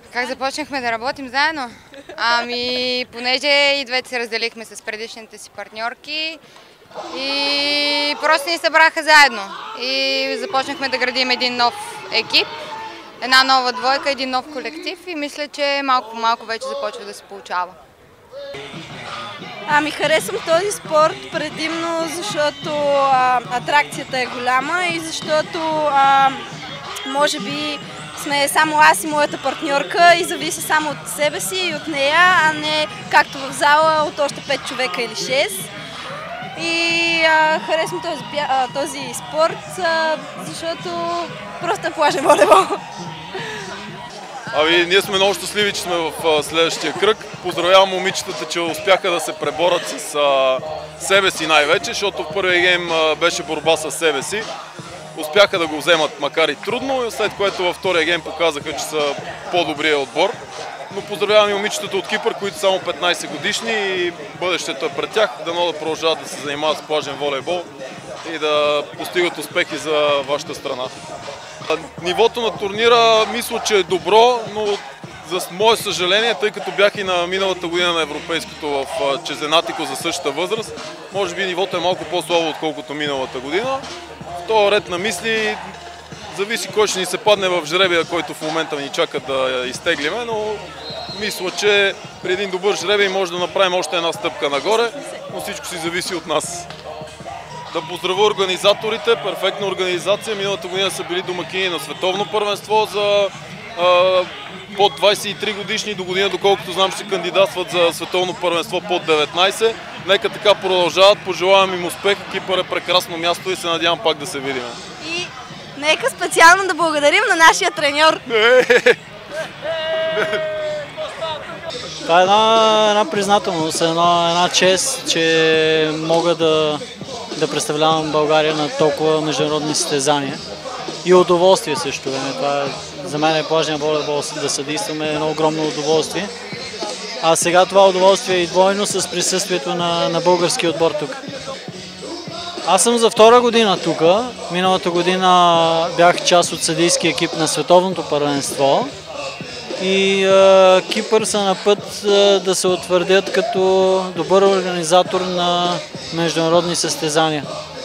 Как започнахме да работим заедно? Понеже и двете се разделихме с предишните си партньорки и просто ни събраха заедно и започнахме да градим един нов екип, една нова двойка, един нов колектив и мисля, че малко по малко вече започва да се получава. Харесвам този спорт предимно, защото атракцията е голяма и защото може би сме само аз и моята партньорка и зависи само от себе си и от нея, а не както в зала от още 5 човека или 6. И харесвам този спорт, защото просто е плажен волейбол. Ние сме много щастливи, че сме в следващия кръг. Поздравявам момичетата, че успяха да се преборят с себе си най-вече, защото в първия гейм беше борба с себе си. Успяха да го вземат, макар и трудно, след което във втория гейм показаха, че са по-добрия отбор. Но поздравявам и момичетата от Кипър, които са само 15 годишни и бъдещето е пред тях. Дано да продължават да се занимават с плажен волейбол и да постигат успехи за вашата страна. Нивото на турнира мисля, че е добро, но за мое съжаление, тъй като бях и на миналата година на Европейското в Чезенатико за същата възраст, може би нивото е малко по-слабо, отколкото миналата година. В този ред на мисли зависи кой ще ни се падне в жребия, който в момента ни чака да изтеглиме, но мисля, че при един добър жребий може да направим още една стъпка нагоре, но всичко си зависи от нас. Да поздравя организаторите, перфектна организация. Миналата година са били домакини на световно първенство за под 23 годишни, до година, доколкото знам, ще кандидатстват за световно първенство под 19. Нека така продължават, пожелавам им успех, Кипър е прекрасно място и се надявам пак да се видим. И нека специално да благодарим на нашия треньор. Това е една признателност, една чест, че мога да представлявам България на толкова международни състезания. И удоволствие също. За мен е плажния волейбол да съдействаме едно огромно удоволствие. А сега това удоволствие е и двойно с присъствието на български отбор тук. Аз съм за втора година тук. Миналата година бях част от съдийски екип на световното първенство. И Кипър са на път да се утвърдят като добър организатор на международни състезания.